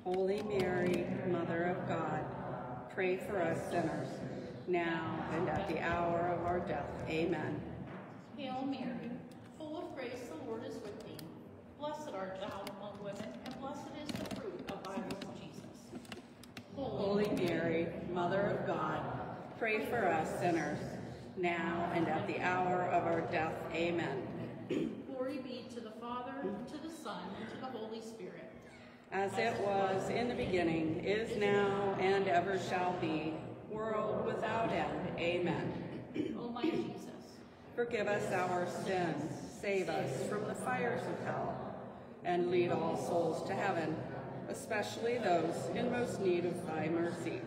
Holy Mary, Mother of God, pray for us sinners, now and at the hour of our death. Amen. Hail Mary, full of grace, the Lord is with thee. Blessed art thou among women, and blessed is the fruit of thy womb, Jesus. Holy Mary, Mother of God, pray for us sinners, now and at the hour of our death. Amen. Glory be to the Father, and to the Son, and to the Holy Spirit. As it was in the beginning, is now, and ever shall be, world without end. Amen. O my Jesus, forgive us our sins, save us from the fires of hell, and lead all souls to heaven, especially those in most need of thy mercy.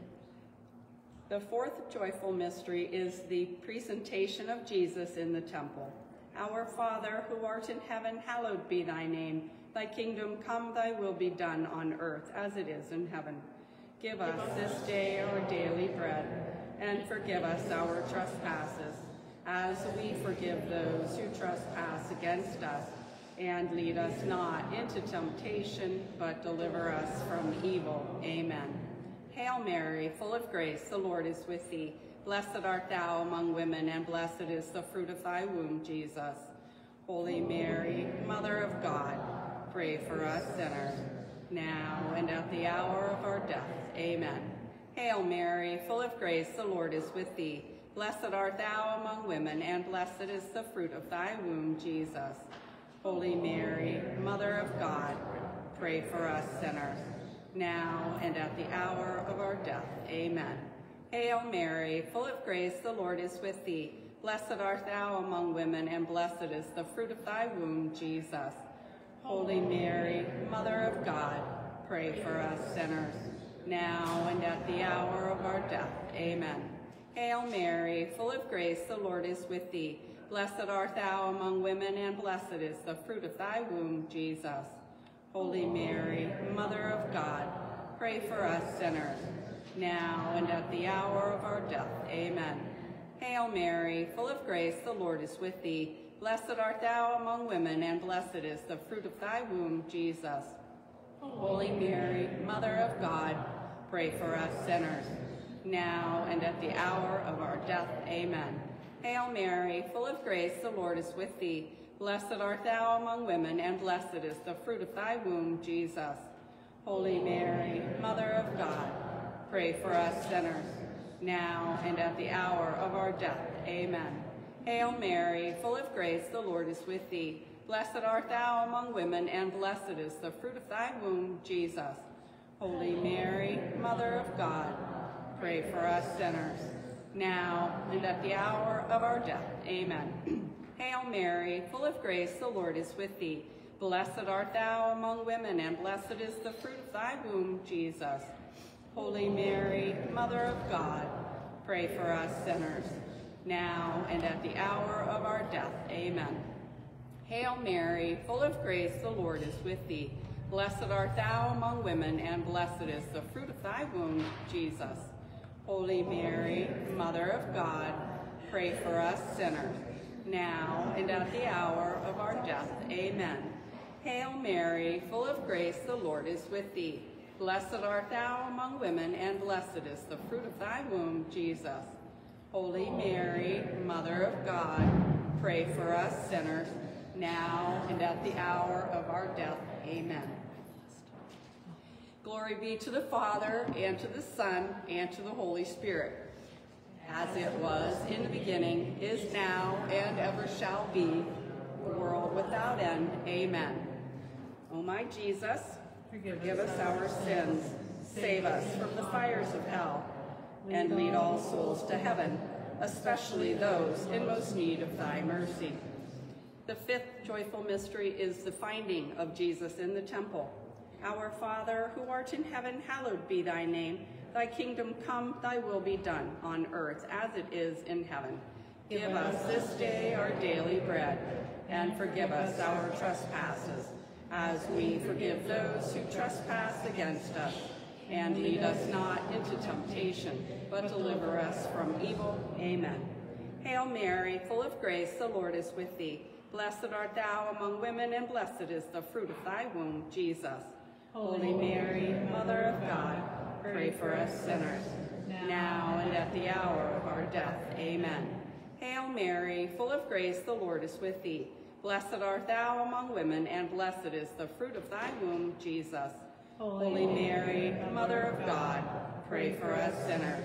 The fourth joyful mystery is the presentation of Jesus in the temple. Our Father, who art in heaven, hallowed be thy name. Thy kingdom come, thy will be done on earth as it is in heaven. Give us this day our daily bread, and forgive us our trespasses, as we forgive those who trespass against us. And lead us not into temptation, but deliver us from evil. Amen. Hail Mary, full of grace, the Lord is with thee. Blessed art thou among women, and blessed is the fruit of thy womb, Jesus. Holy Mary, Mother of God, pray for us sinners, now and at the hour of our death. Amen. Hail Mary, full of grace, the Lord is with thee. Blessed art thou among women, and blessed is the fruit of thy womb, Jesus. Holy Mary, Mother of God, pray for us sinners, now and at the hour of our death. Amen. Hail Mary, full of grace, the Lord is with thee. Blessed art thou among women, and blessed is the fruit of thy womb, Jesus. Holy Mary, Mother of God, pray for us sinners, now and at the hour of our death. Amen. Hail Mary, full of grace, the Lord is with thee. Blessed art thou among women, and blessed is the fruit of thy womb, Jesus. Holy Mary, Mother of God, pray for us sinners, now and at the hour of our death. Amen. Hail Mary, full of grace, the Lord is with thee. Blessed art thou among women, and blessed is the fruit of thy womb, Jesus. Holy Mary, Mother of God, pray for us sinners, now and at the hour of our death. Amen. Hail Mary, full of grace, the Lord is with thee. Blessed art thou among women, and blessed is the fruit of thy womb, Jesus. Holy Mary, Mother of God, pray for us sinners, now and at the hour of our death. Amen. Hail Mary, full of grace, the Lord is with thee. Blessed art thou among women, and blessed is the fruit of thy womb, Jesus. Holy Mary, Mother of God, pray for us sinners, now and at the hour of our death. Amen. Hail Mary, full of grace, the Lord is with thee. Blessed art thou among women, and blessed is the fruit of thy womb, Jesus. Holy Mary, Mother of God, pray for us sinners, now and at the hour of our death. Amen. Hail Mary, full of grace, the Lord is with thee. Blessed art thou among women, and blessed is the fruit of thy womb, Jesus. Holy Mary, Mother of God, pray for us sinners, now and at the hour of our death. Amen. Hail Mary, full of grace, the Lord is with thee. Blessed art thou among women, and blessed is the fruit of thy womb, Jesus. Holy Mary, Mother of God, pray for us sinners, now and at the hour of our death. Amen. Glory be to the Father, and to the Son, and to the Holy Spirit, as it was in the beginning, is now, and ever shall be, world without end. Amen. O my Jesus, forgive us our sins, save us from the fires of hell, and lead all souls to heaven, especially those in most need of thy mercy. The fifth joyful mystery is the finding of Jesus in the temple. Our Father, who art in heaven, hallowed be thy name. Thy kingdom come, thy will be done, on earth as it is in heaven. Give us this day our daily bread, and forgive us our trespasses, as we forgive those who trespass against us. And lead us not into temptation, but deliver us from evil. Amen. Hail Mary, full of grace, the Lord is with thee. Blessed art thou among women, and blessed is the fruit of thy womb, Jesus. Holy Mary, Mother of God, pray for us sinners, now and at the hour of our death. Amen. Hail Mary, full of grace, the Lord is with thee. Blessed art thou among women, and blessed is the fruit of thy womb, Jesus. Holy Mary, Mother of God, pray for us sinners,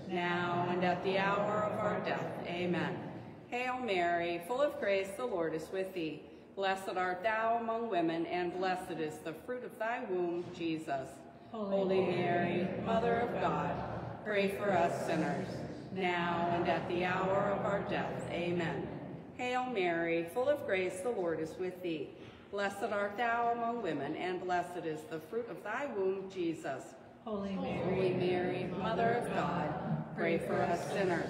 now and at the hour of our death. Amen. Hail Mary, full of grace, the Lord is with thee. Blessed art thou among women, and blessed is the fruit of thy womb, Jesus. Holy Mary, Mother of God, pray for us sinners, now and at the hour of our death. Amen. Hail Mary, full of grace, the Lord is with thee. Blessed art thou among women, and blessed is the fruit of thy womb, Jesus. Holy Mary, Mother of God, pray for us sinners,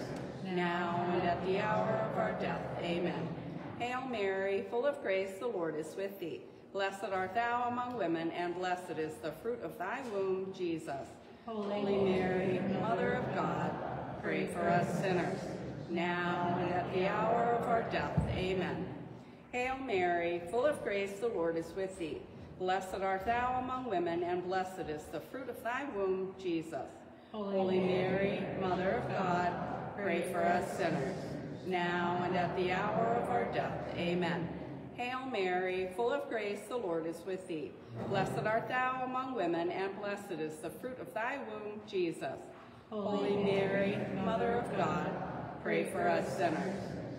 now and at the hour of our death. Amen. Hail Mary, full of grace, the Lord is with thee. Blessed art thou among women, and blessed is the fruit of thy womb, Jesus. Holy Mary, Mother of God, pray for us sinners, now and at the hour of our death. Amen. Hail Mary, full of grace, the Lord is with thee. Blessed art thou among women, and blessed is the fruit of thy womb, Jesus. Holy Mary, Mother of God, pray for us sinners, now and at the hour of our death. Amen. Hail Mary, full of grace, the Lord is with thee. Blessed art thou among women, and blessed is the fruit of thy womb, Jesus. Holy Mary, Mother of God, pray for us sinners,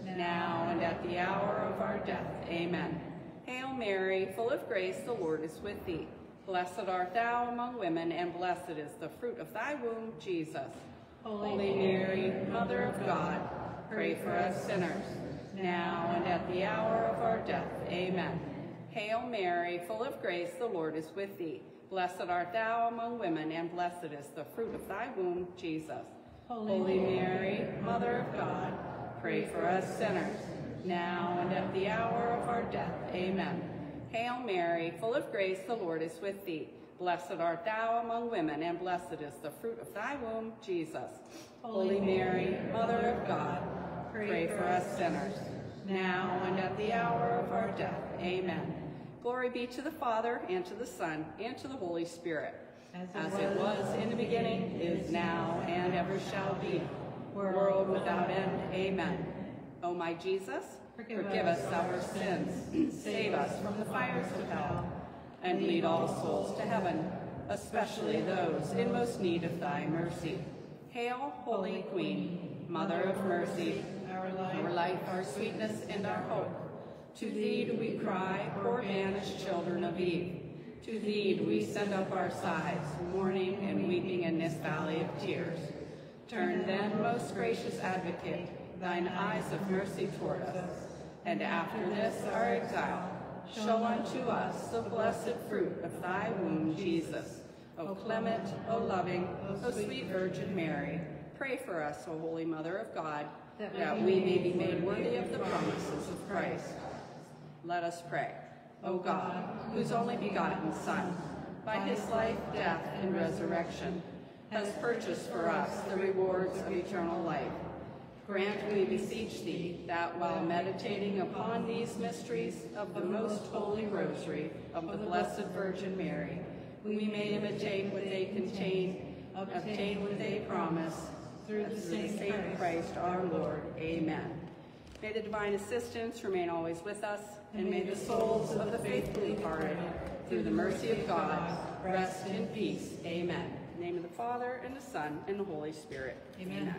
now and at the hour of our death. Amen. Hail Mary, full of grace, the Lord is with thee. Blessed art thou among women, and blessed is the fruit of thy womb, Jesus. Holy Mary, Mother of God, pray for us sinners, now and at the hour of our death. Amen. Hail Mary, full of grace, the Lord is with thee. Blessed art thou among women, and blessed is the fruit of thy womb, Jesus. Holy Mary, Mother of God, pray for us sinners, now and at the hour of our death. Amen. Hail Mary, full of grace, the Lord is with thee. Blessed art thou among women, and blessed is the fruit of thy womb, Jesus. Holy Mary, Mother of God, pray for us sinners, now and at the hour of our death. Amen. Glory be to the Father, and to the Son, and to the Holy Spirit, as it was in the beginning, is now, and ever shall be, world without end. Amen. O my Jesus, forgive us our sins, save us from the fires of hell, and lead all souls to heaven, especially those in most need of thy mercy. Hail, Holy Queen, Mother of mercy, our life, our sweetness, and our hope. To thee do we cry, poor banished children of Eve. To thee do we send up our sighs, mourning and weeping in this valley of tears. Turn then, most gracious Advocate, thine eyes of mercy toward us, and after this our exile, show unto us the blessed fruit of thy womb, Jesus. O clement, O loving, O sweet Virgin Mary, pray for us, O Holy Mother of God, that we may be made worthy of the promises of Christ. Let us pray. O God, whose only begotten Son, by his life, death, and resurrection, has purchased for us the rewards of eternal life, grant, we beseech thee, that while meditating upon these mysteries of the most holy rosary of the Blessed Virgin Mary, we may imitate what they contain, obtain what they promise, through the same Christ our Lord. Amen. May the divine assistance remain always with us, and may the souls of the faithfully departed, through the mercy of God, rest in peace. Amen. In the name of the Father, and the Son, and the Holy Spirit. Amen.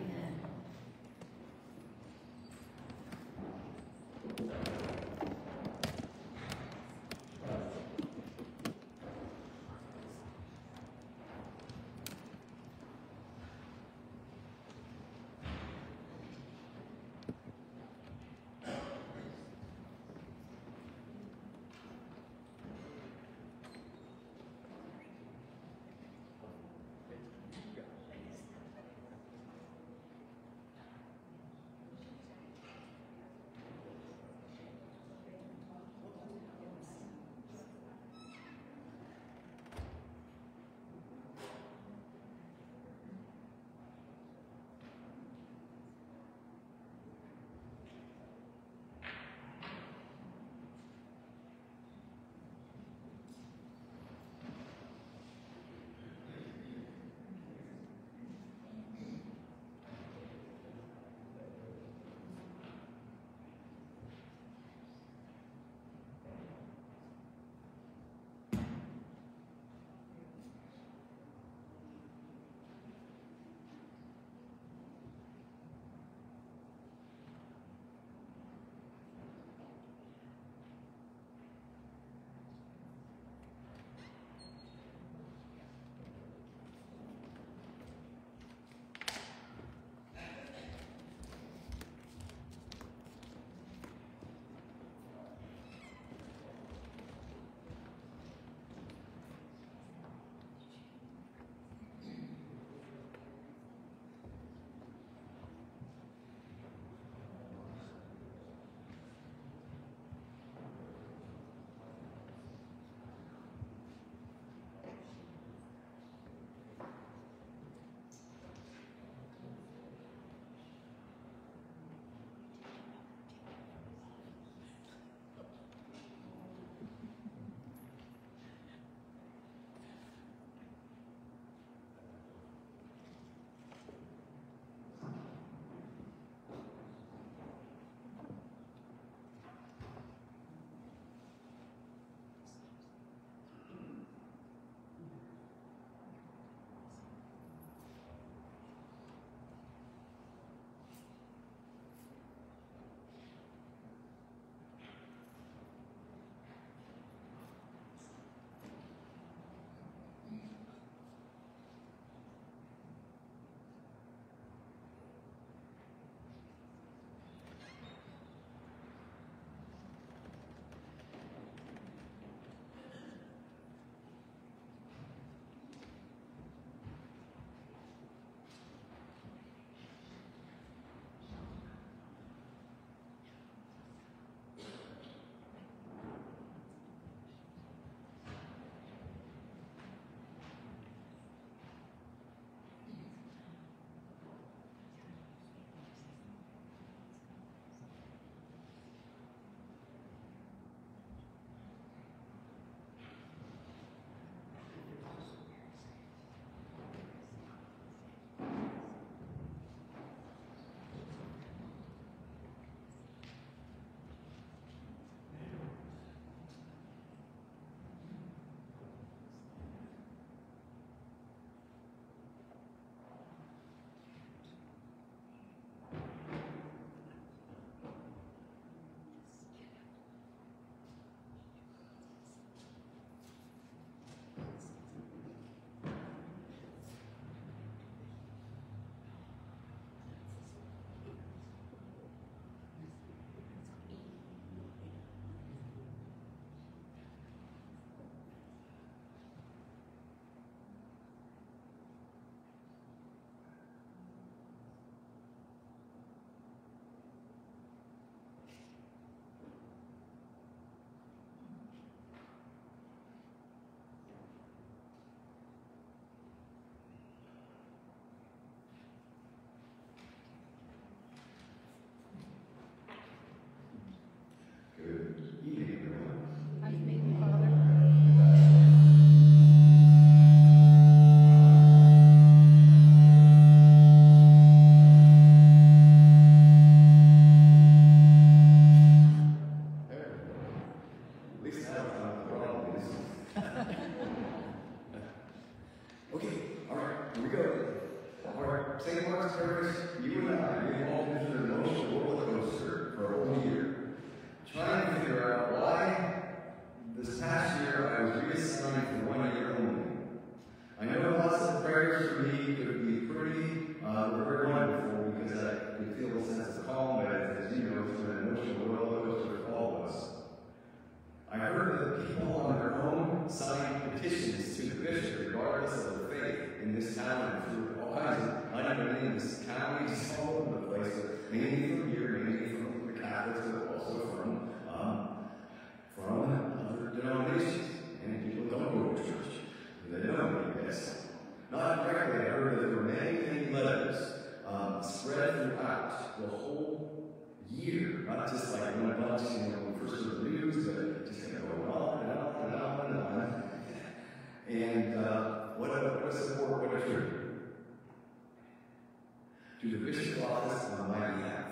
Bishop's office on my behalf.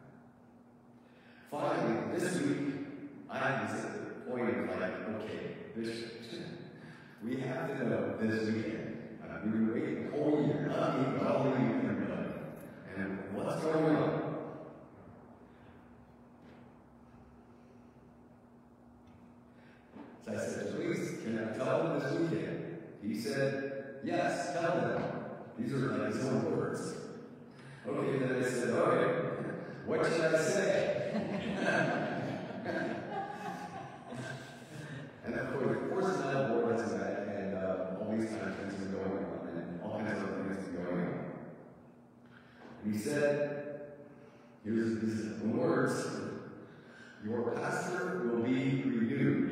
Finally, this week, I was at the point of like, okay, Bishop, we have to know this weekend. We've been waiting a whole year, not even all the year, and what's going on? So I said, please, can I tell them this weekend? He said, yes, tell them. These are like his own words. Okay, then I said, okay, what should I say? And of course, now the board has met, and all these kinds of things are going on, and all kinds of other things are going on. And he said, here's his own words, your pastor will be renewed.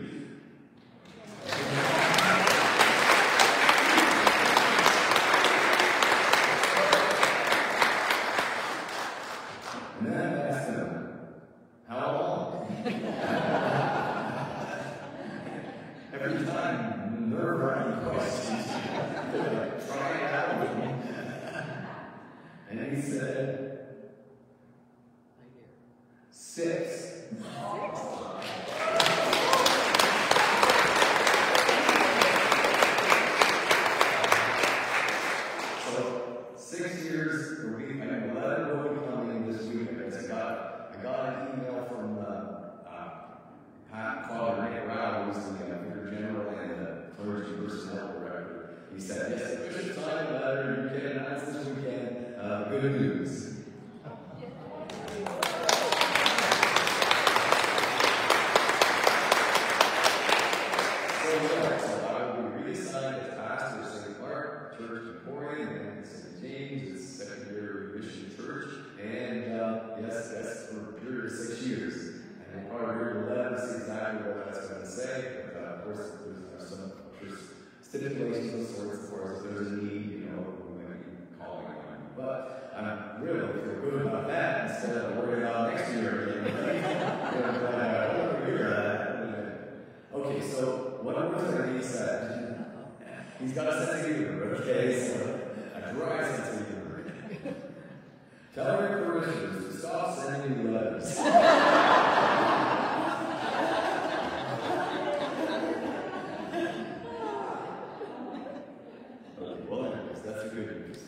And then I asked him, how long? Every time, nerve-wracking questions. Try it out with me. And he said, 6. So 6 years, a week, and a letter will be coming this week. I got an email from Father Nick Rao, who's the Vicar General and the Clergy Personnel Director. He said, yes, the Bishop signed a letter, you can announce this weekend, good news. So I will be reassigned as pastor of St. Mark Church in Corey, and then St. James, it's secondary mission church, and yes, that's for a period of 6 years. And we'll probably hear the letter to see exactly what that's going to say, but of course, there's some stipulations of sorts, of course, if there's a need, we might be calling on you. But I really feel good about that instead of worrying about next year. Okay, so what I'm going to he said, he's got a sense of humor, okay? So a dry sense of humor. Tell your parishioners to stop sending you letters. Okay, well, anyways, that's the good news.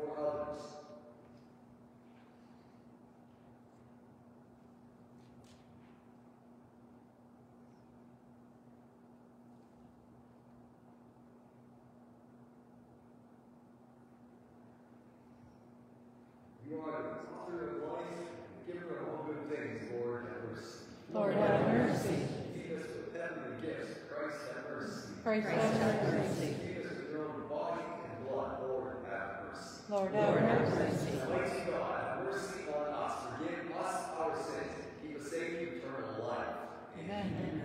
for others. You are the author of life and giver of all good things, Lord, have mercy. Lord, have mercy. Feed us with heavenly gifts, Christ, have mercy. Christ, have mercy. Feed us with your own body and blood, Lord, have mercy. Lord, have mercy. Almighty God, have mercy on us, forgive us our sins, keep us safe in eternal life. Amen.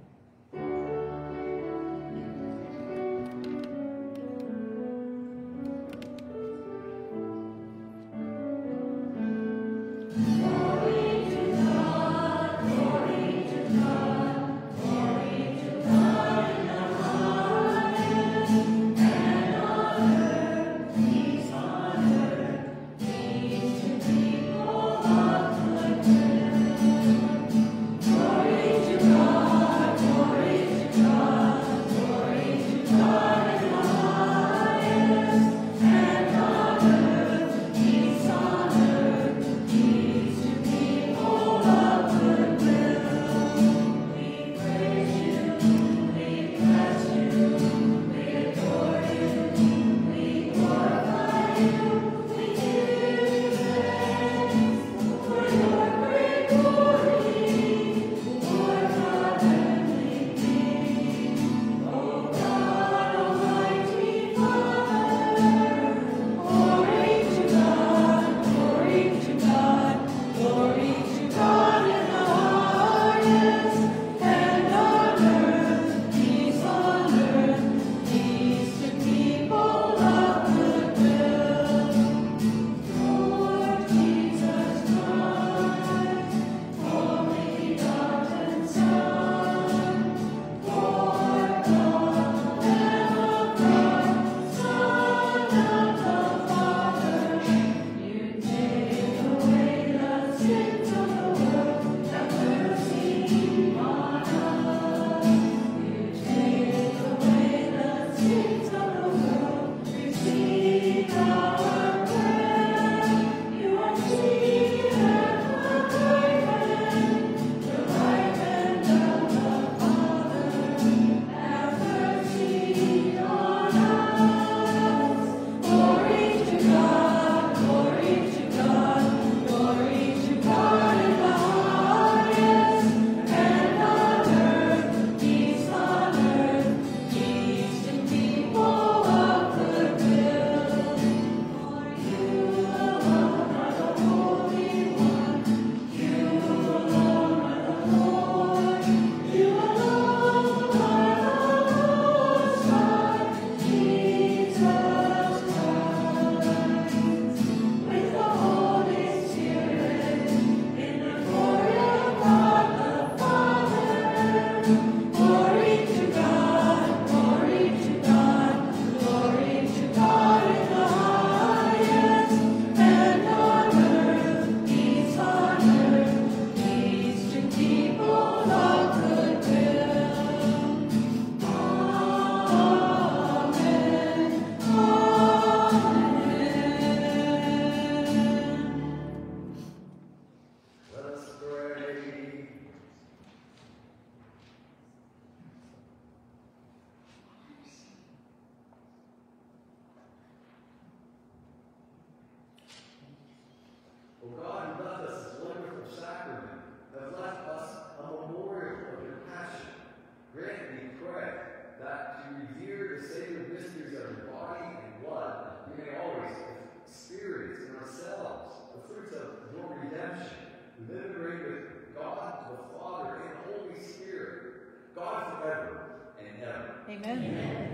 O God, who left us this wonderful sacrament, have left us a memorial of your passion. Grant, we pray, that to revere the sacred mysteries of your body and blood, we may always experience in ourselves the fruits of your redemption, who live and reign with God, the Father, and the Holy Spirit, God forever and ever. Amen. Amen.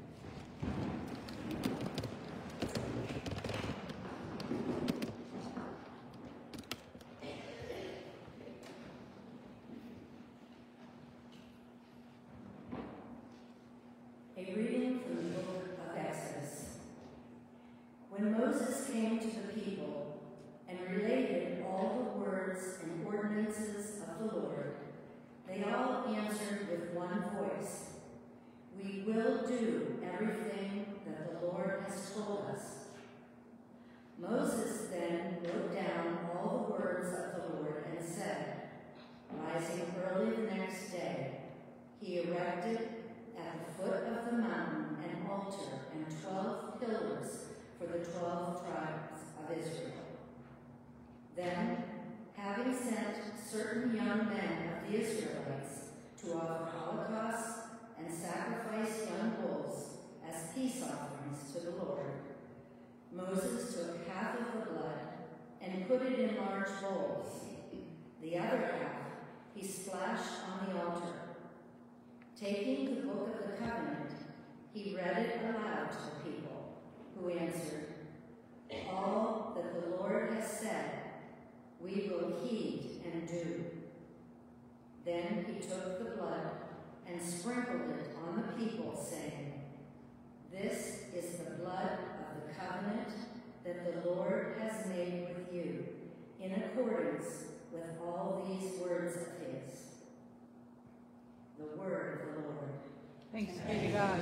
A reading from the book of Exodus. When Moses came to the people and related all the words and ordinances of the Lord, they all answered with one voice, "We will do everything that the Lord has told us." Moses then wrote down all the words of the Lord and said, rising early the next day, he erected at the foot of the mountain an altar and 12 pillars for the 12 tribes of Israel. Then, having sent certain young men of the Israelites to offer holocausts and sacrifice young bulls as peace offerings to the Lord, Moses took half of the blood and put it in large bowls. The other half he splashed on the altar. Taking the book of the covenant, he read it aloud to the people, who answered, all that the Lord has said, we will heed and do. Then he took the blood and sprinkled it on the people, saying, this is the blood of the covenant that the Lord has made with you, in accordance with all these words of his. The word of the Lord. Thanks be to God.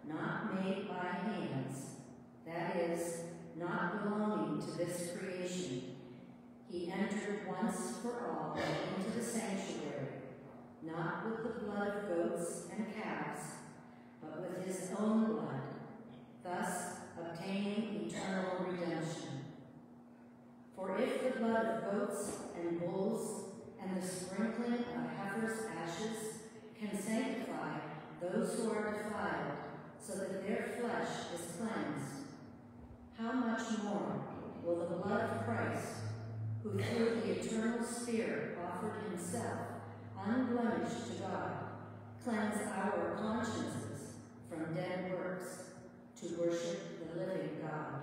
not made by hands, that is, not belonging to this creation. He entered once for all into the sanctuary, not with the blood of goats and calves, but with his own blood, thus obtaining eternal redemption. For if the blood of goats and bulls and the sprinkling of heifers' ashes can sanctify those who are defiled, so that their flesh is cleansed, how much more will the blood of Christ, who through the eternal Spirit offered himself unblemished to God, cleanse our consciences from dead works to worship the living God.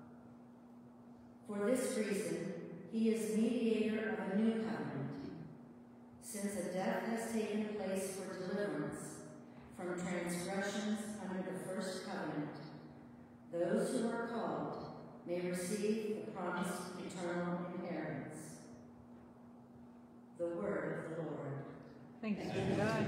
For this reason, he is mediator of a new covenant, since a death has taken place for deliverance from transgressions under the first covenant. Those who are called may receive the promised eternal inheritance. The word of the Lord. Thanks be to God.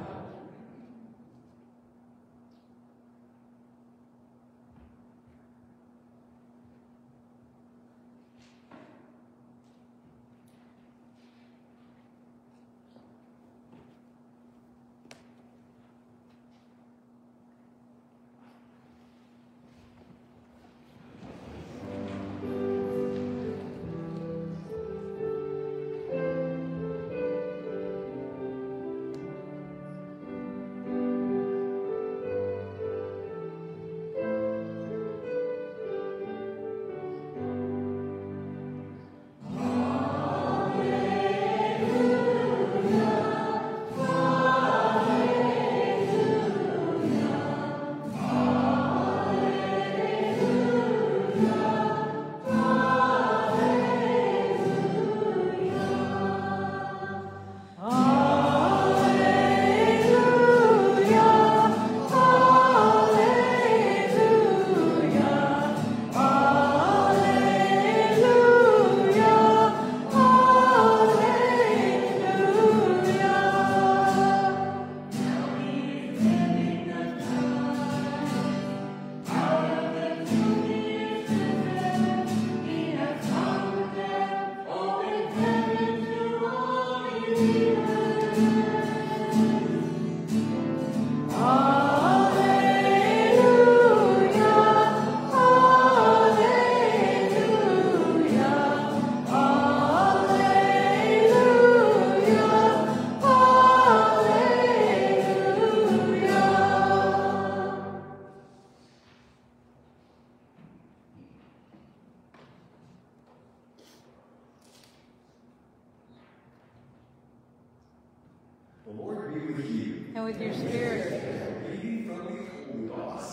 The Lord be with you. And with your spirit. Reading from the Holy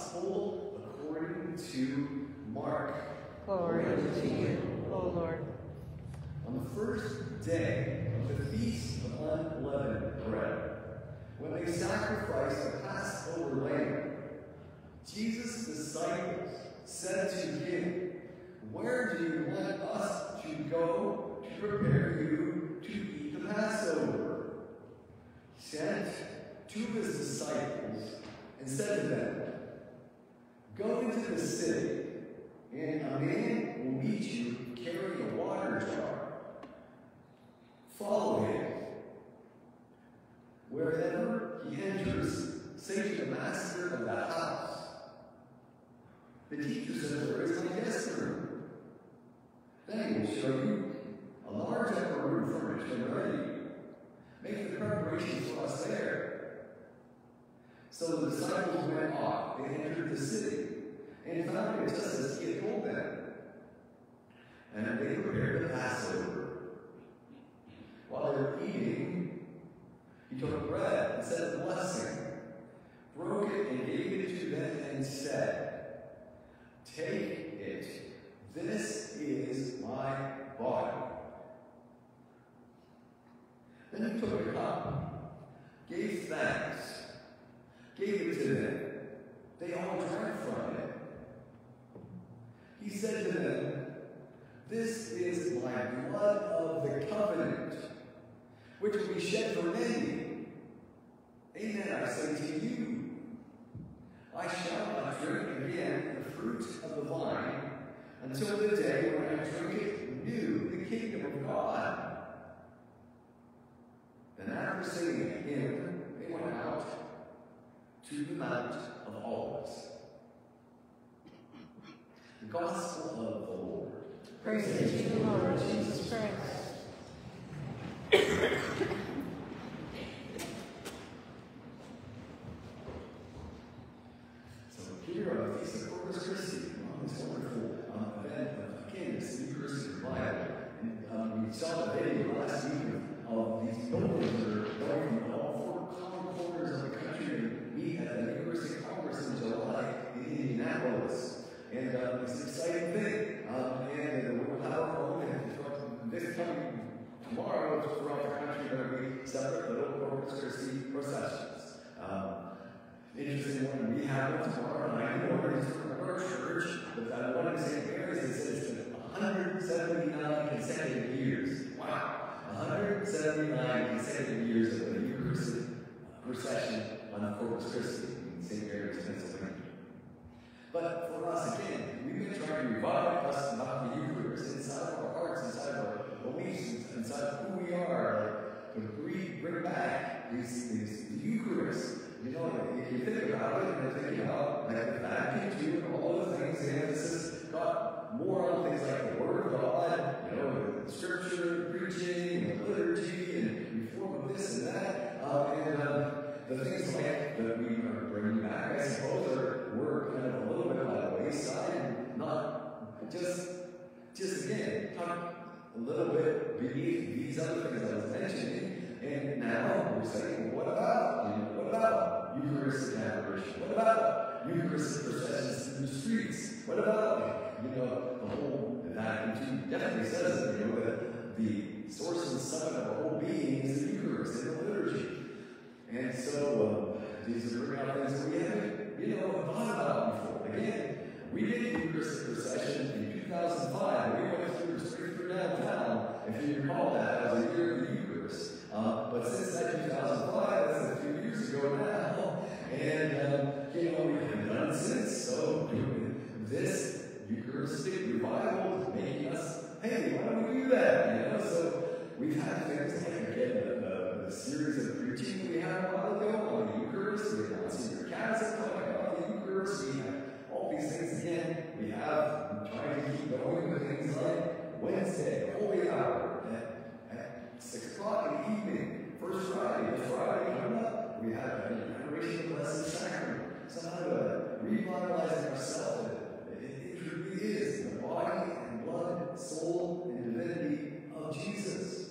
Gospel according to Mark. Glory to you, O Lord. On the first day of the Feast of Unleavened Bread, when they sacrificed the Passover lamb, Jesus' disciples said to him, "Where do you want us to go to prepare you to eat the Passover?" He sent two of his disciples and said to them, "Go into the city, and a man will meet you carrying a water jar. Follow him. Wherever he enters, say to the master of the house, 'The teacher says there is my guest room.' Then he will show you a large upper room furnished and ready. Make the preparations for us there." So the disciples went off. They entered the city and found it just as he had told them. And they prepared the Passover. While they were eating, he took bread and said a blessing, broke it and gave it to them and said, "Take it. This is my body." Then he took a cup, gave thanks, gave it to them. They all drank from it. He said to them, "This is my blood of the covenant, which will be shed for many. Amen, I say to you, I shall fruit of the vine until the day when I drink it new, the kingdom of God. Then after saying a hymn, they went out to the Mount of Olives. The Gospel of the Lord. Praise to you, Lord Jesus Christ. So here on the Feast of Corpus Christi, on this wonderful event of, again, this Eucharistic revival. And we saw the video last week of these buildings that are going from all four corners of the country to meet at the Eucharistic Congress in July in Indianapolis. And it's an exciting thing. And we'll have our own, and this coming tomorrow, throughout the country, there will be separate little Corpus Christi processions. Interesting one, we have one tomorrow night in order to our church, but that one in St. Mary's, it says it's been 179 consecutive years. Wow! 179 consecutive years of the Eucharistic procession on Corpus Christi in St. Mary's, Pennsylvania. But for us, again, we've been trying to revive us about the Eucharist inside of our hearts, inside of our beliefs, inside of who we are, to bring back the Eucharist. You know, if you think about it, and you're thinking about like the Vatican II and all the things, the emphasis got more on things like the Word of God, you know, the Scripture, preaching, and liturgy, and reform of this and that, and the things like that we are bringing back, I suppose, were kind of a little bit by the wayside, and not just again, talk a little bit beneath these other things I was mentioning. And now we're saying, well, what about Eucharistic adoration? What about Eucharistic processions in the streets? What about, the whole Vatican II definitely says it, that the source and summit of our whole being is the Eucharist and the liturgy. And so these are bringing out things that we haven't, thought about before. Again, we did the Eucharistic procession in 2005. We went straight through downtown, if you recall that, as a year of the Eucharist. But since that 2005, that's a few years ago now, and we haven't done it since. So this Eucharistic revival is making us, hey, why don't we do that? So we've had things like again the series of preaching we had a while ago on the Eucharist. We have senior catechism talking about the Eucharist. We have all these things again. We have trying to keep going with things like Wednesday, Holy Hour at 6 o'clock in the evening, First Friday, the Friday coming up. We have an adoration of the Blessed Sacrament. Somehow revitalizing ourselves. It truly is the body and blood, soul, and divinity of Jesus.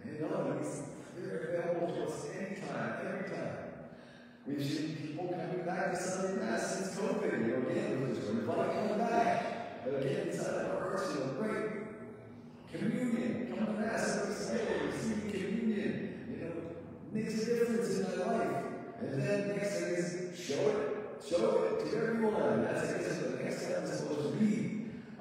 They're available to us anytime, every time. We've seen people coming back to Sunday Mass since COVID. Again, we're just everybody coming back. But again, inside of our hearts, great communion. Come to Mass every Sunday, receive communion. Makes a difference in my life. And then the next thing is show it to everyone. That's what the next step is supposed to be.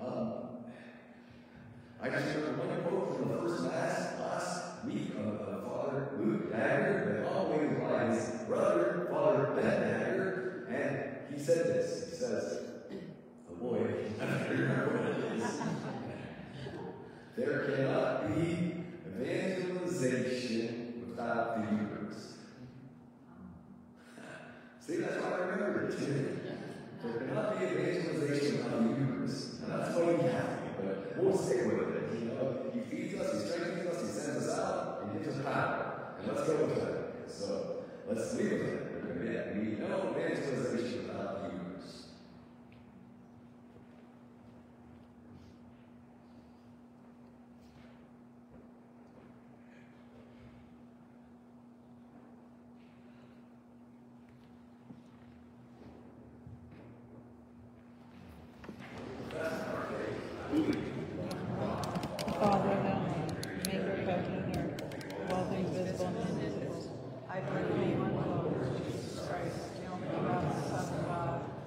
I just remember one quote from the first Mass last week of Father Luke Dagger, that always by his brother, Father Ben Dagger, and he said this. He says, oh boy, I don't remember what it is. There cannot be evangelization without the Eucharist. See, that's why I remember it too. There cannot be evangelization without the Eucharist. And that's what we have. But we'll stick with it. He feeds us, he strengthens us, he sends us out, and gives us power. And let's go with that. So let's leave with it. We need no evangelization without the Eucharist. Father of heaven, maker of heaven and earth, all things visible and invisible, I believe in one Lord, Jesus Christ, the only begotten Son of God,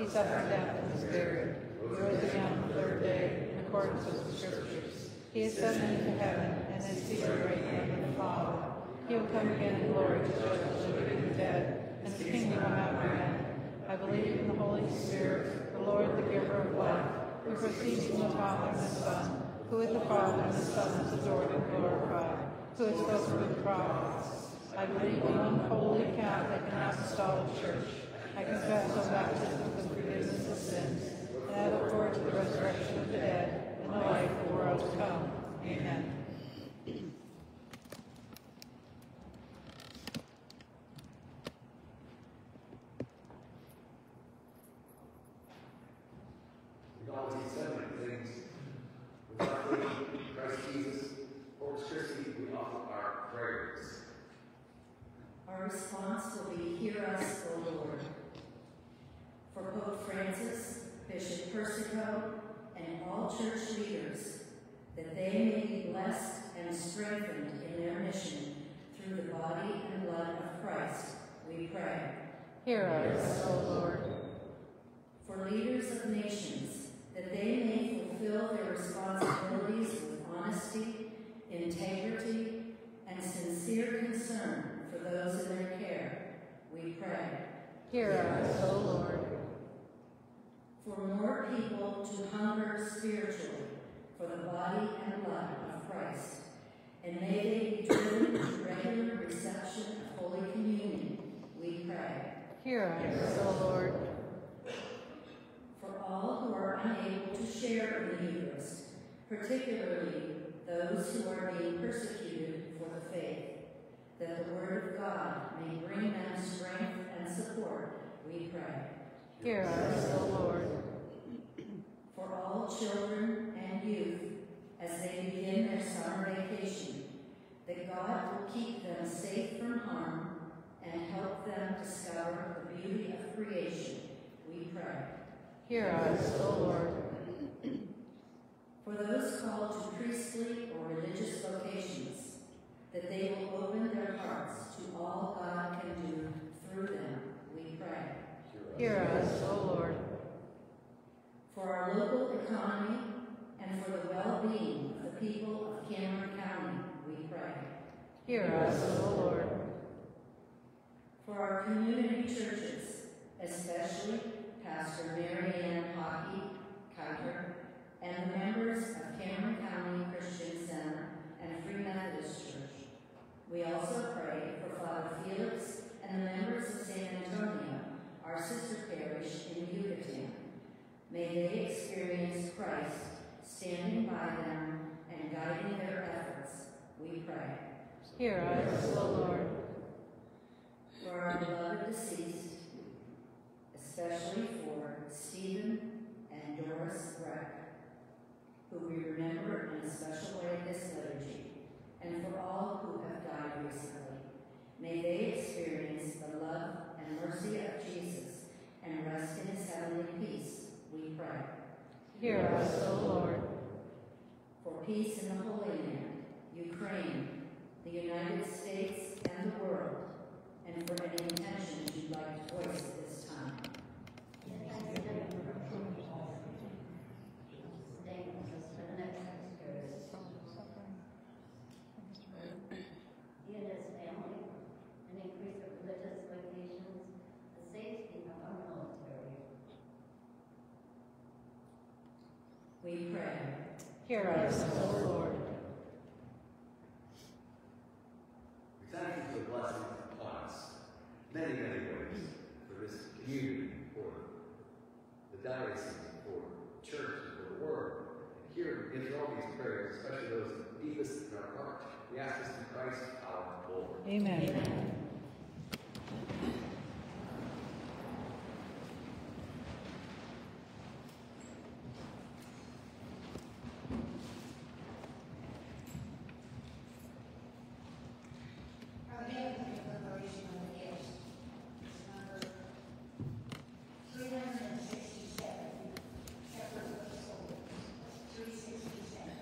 suffered death and was buried. He rose again on the third day in accordance with the Scriptures. He ascended into heaven and is seated at the right hand of the Father. He will come again in glory to judge the living and the dead, and his kingdom will have no end. I believe in the Holy Spirit, the Lord, the giver of life, who proceeds from the Father and the Son, who with the Father and the Son is adored and glorified, who has spoken with the prophets. I believe in one holy Catholic and Apostolic Church. I confess the baptism for the forgiveness of sins, and I look forward to the resurrection of the dead and the life of the world to come. Amen. We all need so many things. Without faith in Christ Jesus, Corpus Christi, we offer our prayers. Our response will be, "Hear us, O Lord." For Pope Francis, Bishop Persico, and all church leaders, that they may be blessed and strengthened in their mission through the body and blood of Christ, we pray. Hear us, O Lord. For leaders of nations, that they may fulfill their responsibilities with honesty, integrity, and sincere concern for those in their care, we pray. Hear us, O Lord. For more people to hunger spiritually for the body and blood of Christ, and may they be driven to regular reception of Holy Communion, we pray. Hear us, O Lord. For all who are unable to share in the Eucharist, particularly those who are being persecuted for the faith, that the Word of God may bring them strength and support, we pray. Hear us, O Lord. For all children and youth, as they begin their summer vacation, that God will keep them safe from harm and help them discover the beauty of creation, we pray. Hear us, O Lord. For those called to priestly or religious vocations, that they will open their hearts to all God can do through them, we pray. Hear us, O Lord. For our local economy and for the well-being of the people of Cameron County, we pray. Hear us, O Lord. For our community churches, especially Pastor Mary Ann Hockey, Kiter, and the members of Cameron County Christian Center and Free Methodist Church. We also pray for Father Felix and the members of San Antonio, our sister parish in Yucatan. May they experience Christ standing by them and guiding their efforts, we pray. Hear us, O Lord. For our beloved deceased, especially for Stephen and Doris Breck, who we remember in a special way this liturgy, and for all who have died recently, may they experience the love and mercy of Jesus and rest in his heavenly peace, we pray. Hear us, O Lord. For peace in the Holy Land, Ukraine, the United States, and the world, and for any intentions you'd like to voice at this time. He and his family, an increase of religious vocations, the safety of our military. We pray. Hear us, O Lord. We thank you for the blessing upon us, many, many ways, for this community, for the diocese, for church, for the world. And here, we enter all these prayers, especially those deepest in our heart. We ask this in Christ our Lord. Amen. Our main declaration of the gifts is number 367, Shepherd of the Soul, 367.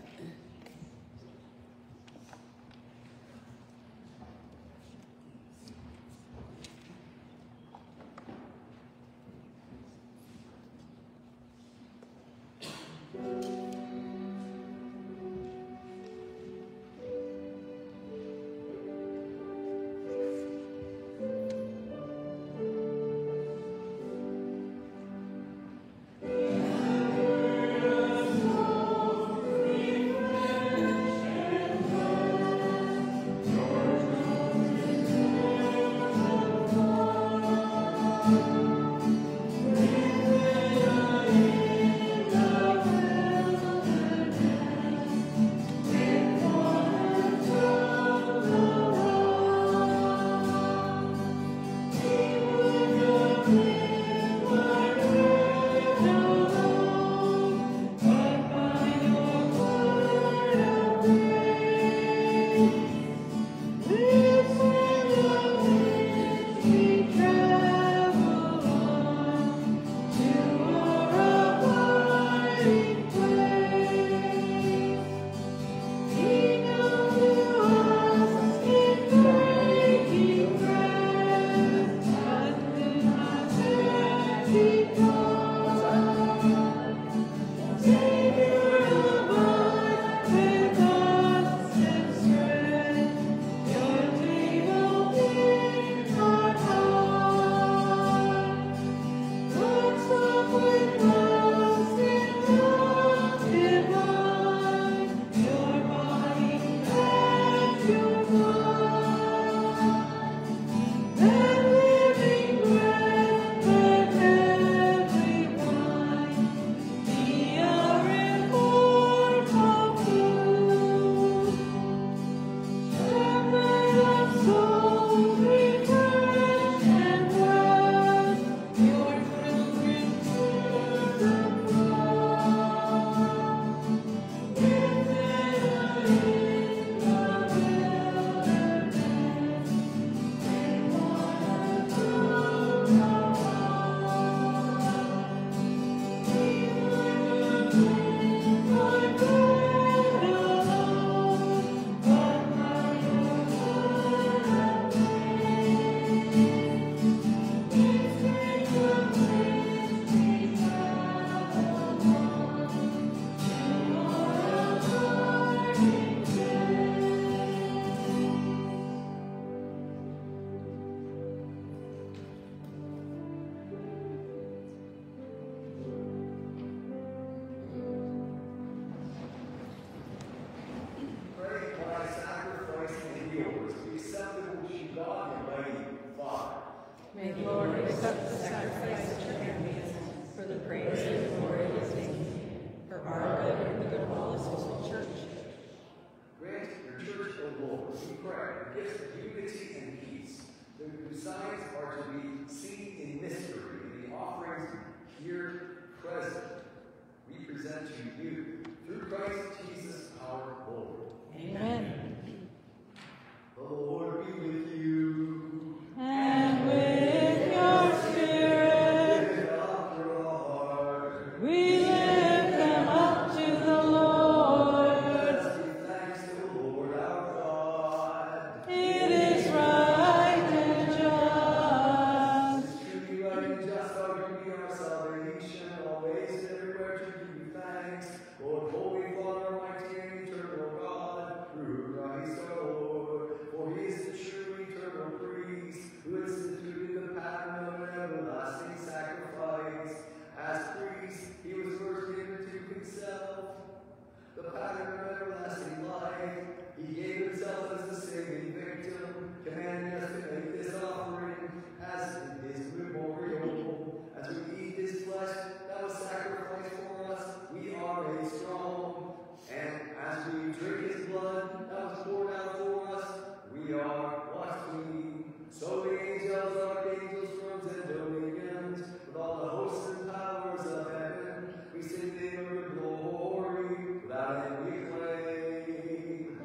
whose signs are to be seen in mystery, and the offerings here present, we present to you through Christ Jesus our Lord. Amen. The Lord be with you. And with your spirit, Lift up your heart. we lift them up to the Lord. Let us give thanks to the Lord our God. It is right and just. It's truly right and just our duty, our salvation, always and everywhere to give you thanks, Lord, Holy Father, mighty and eternal God, through Christ our Lord. For he is the true eternal priest, who instituted the pattern of an everlasting sacrifice. As priest, he was first given to himself the pattern of everlasting life. He gave himself as the saving victim, commanding us to make this offering as in his memorial. As we eat his flesh that was sacrificed for us, we are made strong. And as we drink his blood that was poured out for us, we are washed clean. So the angels, archangels, thrones, and dominions, with all the hosts and powers of heaven, we sing the hymn of glory without end we claim.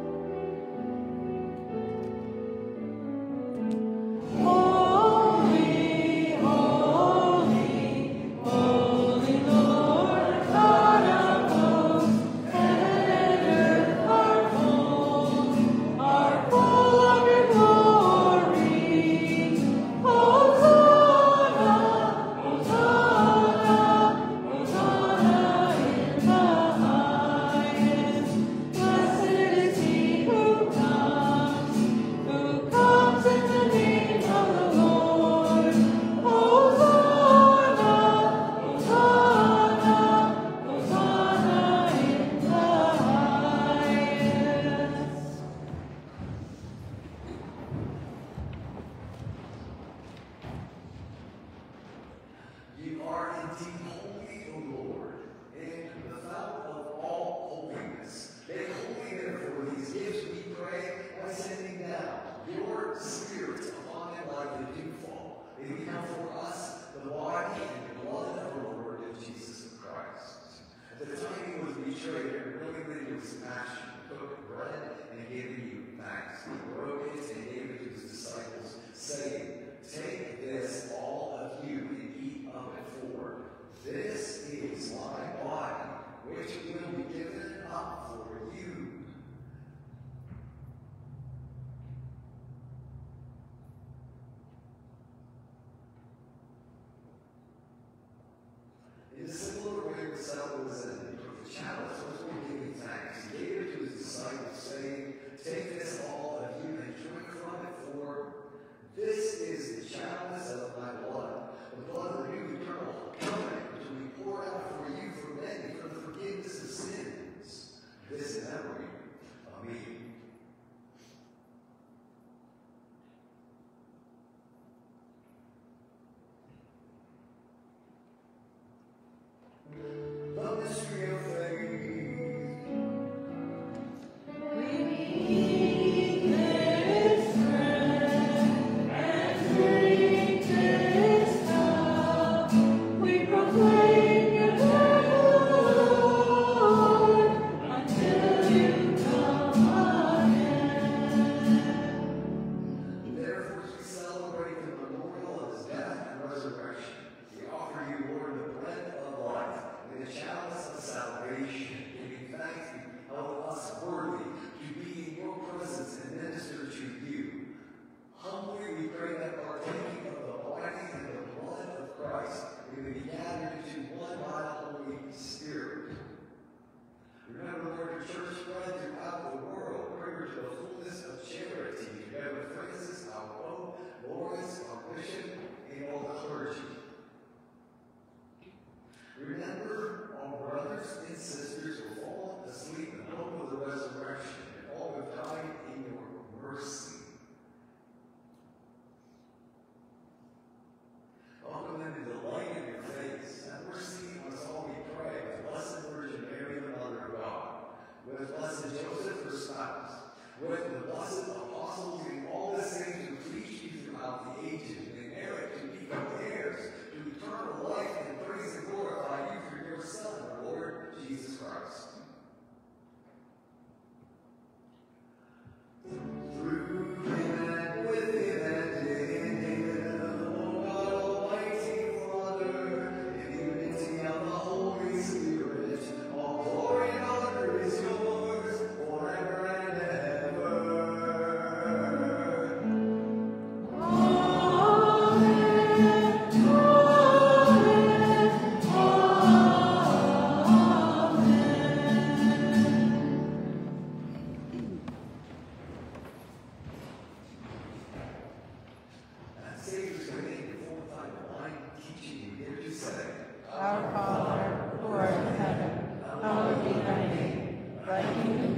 Holy, holy, holy Lord God of hosts, heaven and earth are full of your glory. Hosanna, Hosanna, Hosanna in the highest. Blessed is he who comes in the name of the Lord. Hosanna, Hosanna, Hosanna in the highest. You are indeed holy, O Lord, and the fount of all holiness. Make holy, therefore, these gifts, we pray, by sending down your Spirit upon them like the dewfall. May we have for us the body and the blood of the Lord Jesus Christ. At the time he was betrayed, and willingly in his passion, he took bread and gave you thanks. He broke it and gave it to his disciples, saying, "Take this, all of you, and eat of it, for this is my body, which will be given up for you." In a similar way, the supper was ended. He took the chalice, first giving thanks. He gave it to his disciples, saying, "Take this, all of you, and drink from it, for this is the chalice of my blood, the blood of the new eternal covenant, which will be poured out for you for many for the forgiveness of sins. This in memory of me." The mystery of faith. We eat this bread and drink this cup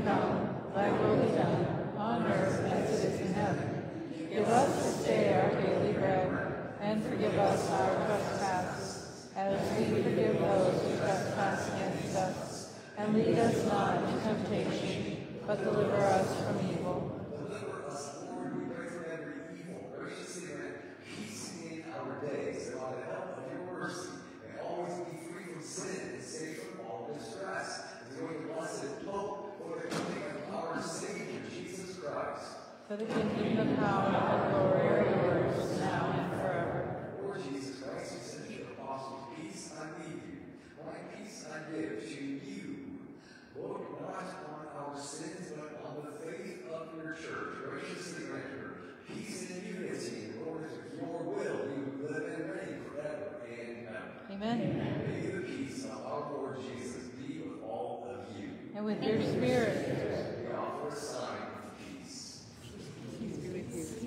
come, thy will be done, on earth as it is in heaven. Give us this day our daily bread, and forgive us our trespasses, as we forgive those who trespass against us. And lead us not into temptation, but deliver us from evil. Deliver us, Lord, we pray, from every evil. Graciously grant peace in our days, that by the help of your mercy may always be free from sin and safe from all distress. As we wait the blessed hope for the coming of our Savior, Jesus Christ. For the kingdom, the power, and the glory are yours, now and forever. Lord Jesus Christ, you said to your apostles, peace I leave you, my peace I give to you. Look not on our sins, but on the faith of your church. Graciously grant her peace and unity, in accordance with your will, you live and reign forever and ever. Amen. May the peace of our Lord Jesus be with all of you. And with your spirit. We offer a sign of peace. Peace be with you.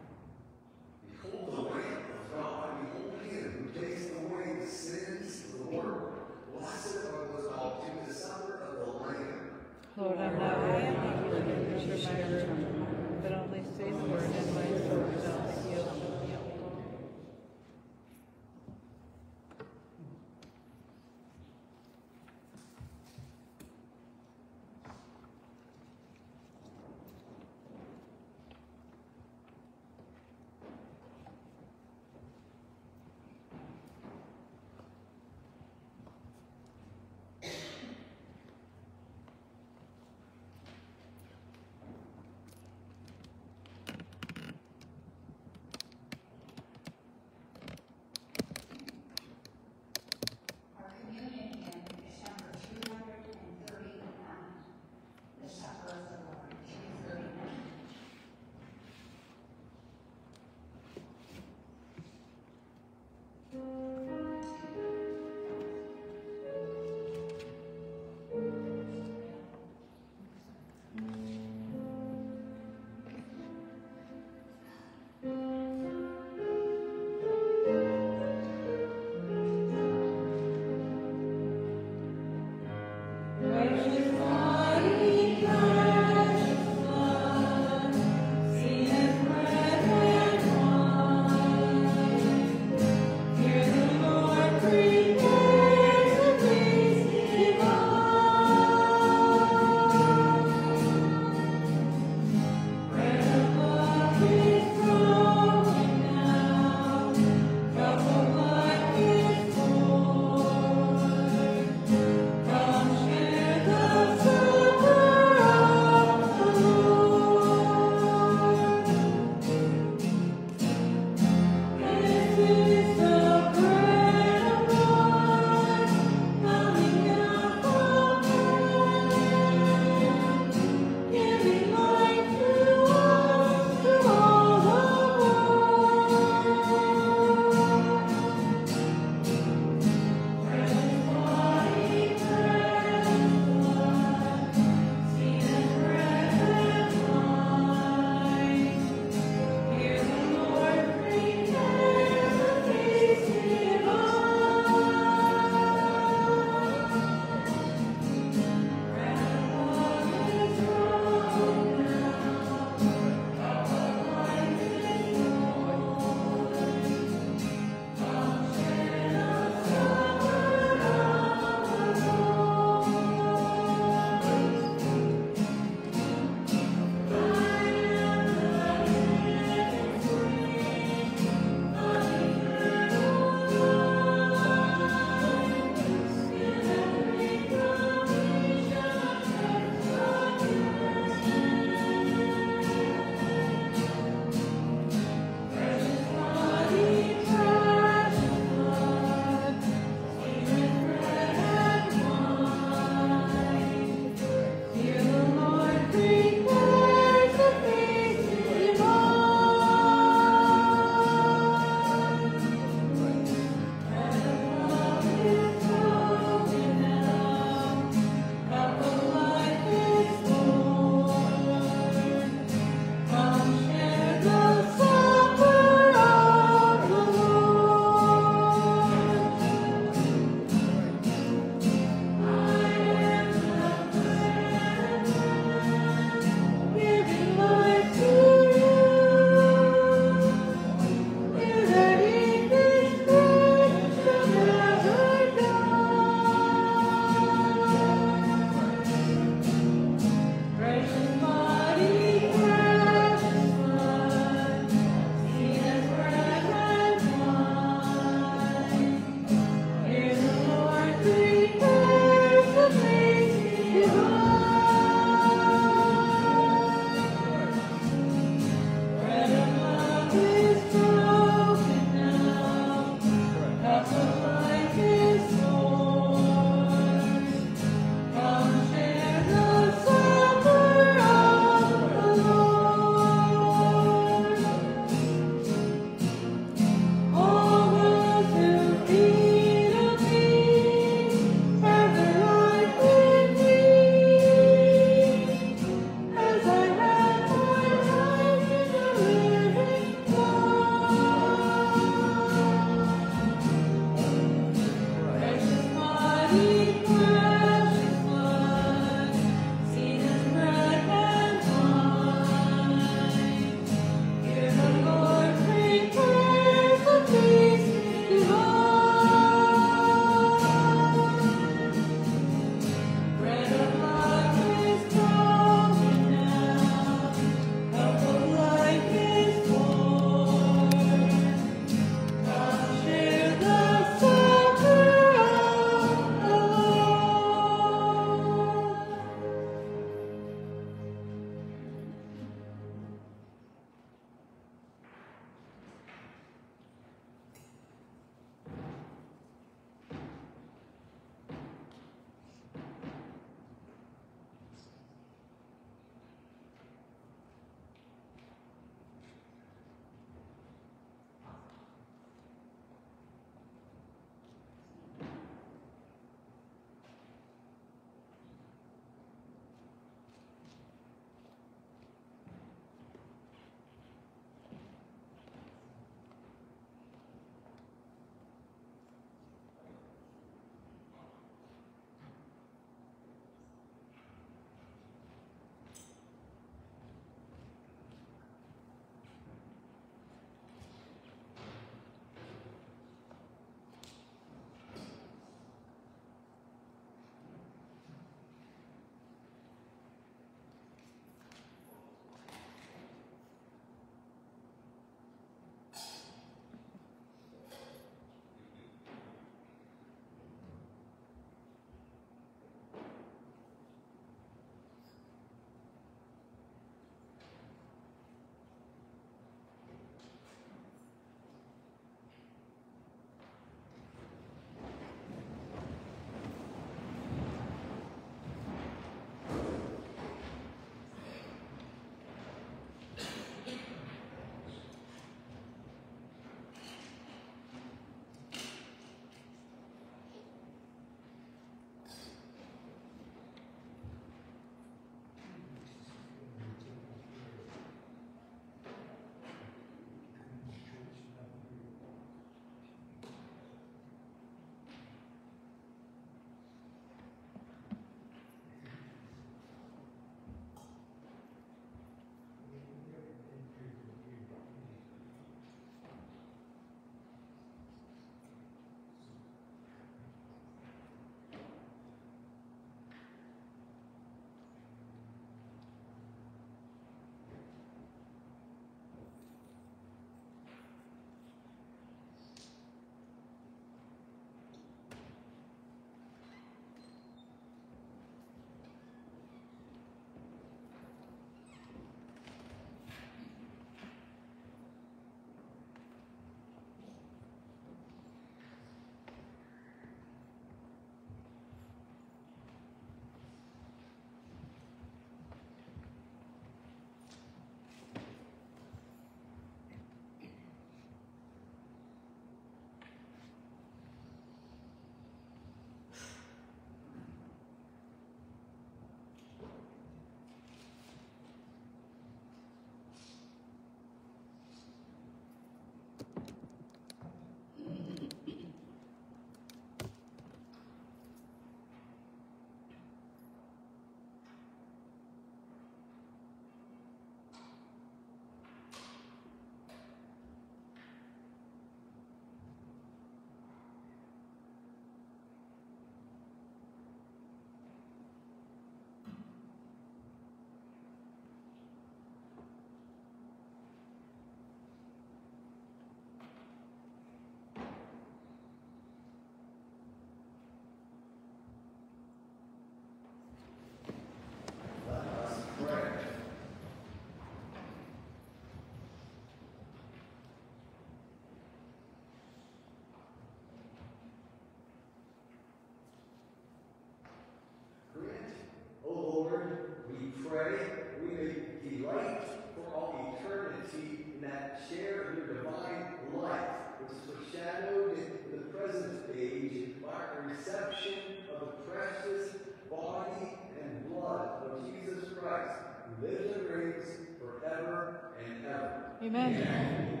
share in your divine life, which is foreshadowed in the present age by our reception of the precious body and blood of Jesus Christ, who lives and reigns forever and ever. Amen. Amen.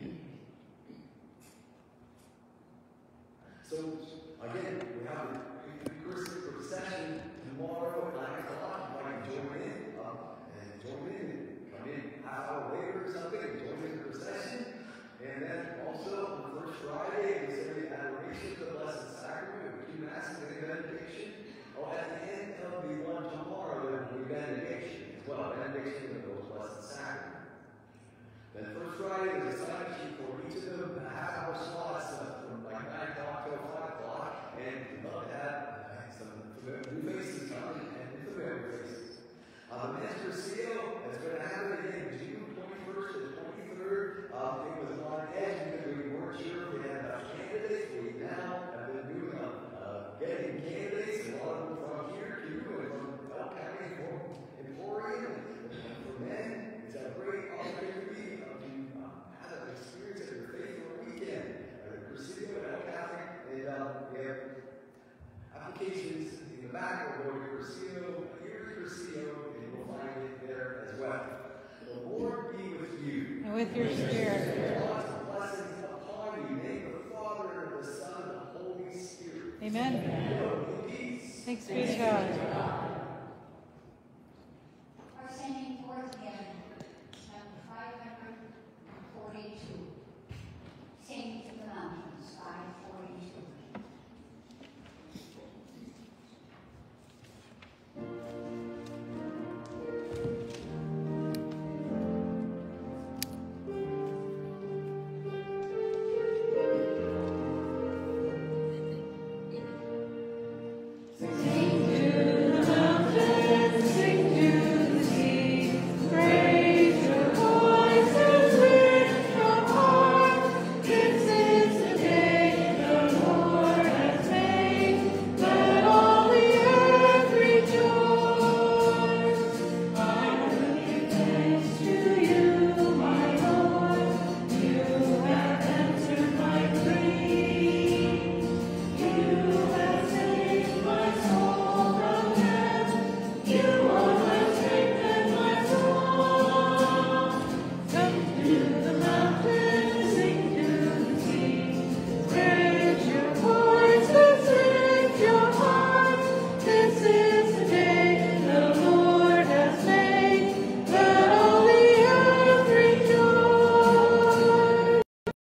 So, again, we have the Eucharistic procession tomorrow at 9 o'clock. You might join in and come in half hour later or something and join in the procession. And then also on the first Friday, we say the adoration of the Blessed Sacrament with 2 Masses and benediction. Oh, at the end of the one tomorrow, there will be benediction as well. Benediction of those Blessed Sacrament. Then first Friday, there's a sign sheet for each of them, a half-hour slots from like 9 o'clock till 5 o'clock, and we'd love to have some new faces coming and familiar faces. The Master Seal is going to happen again June 21st to the 23rd. It was on edge because we weren't sure if we had enough candidates. We now have been doing getting candidates, and a lot of them from here too, and from El County, from Emporium, and for men. It's a great opportunity to have an experience of your faith for a weekend. Presidio and El Catholic, and we have applications in the back. We'll go to Presidio, and you'll find it there as well. The Lord be with you. And with your spirit. God's blessings upon you. Name the Father, the Son, and the Holy Spirit. Amen. Go in peace. Thanks be to God.